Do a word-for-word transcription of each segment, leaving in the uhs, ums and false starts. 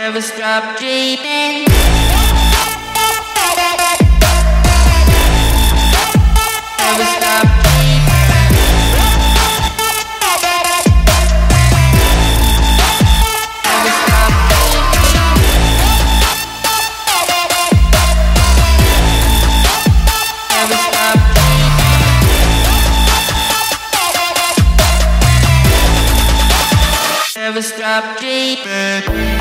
Never stop dreaming. Never stop dreaming. Never stop Never stop Never stop dreaming.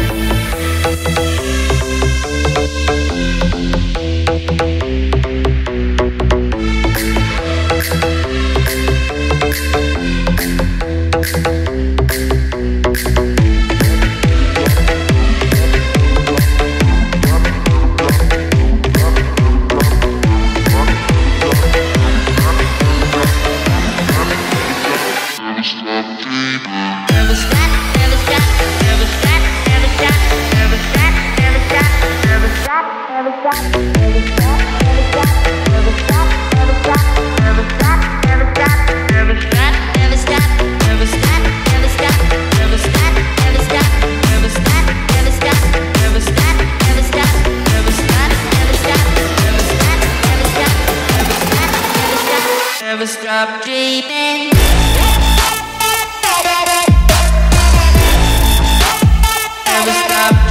Never stop dreaming. Never stop.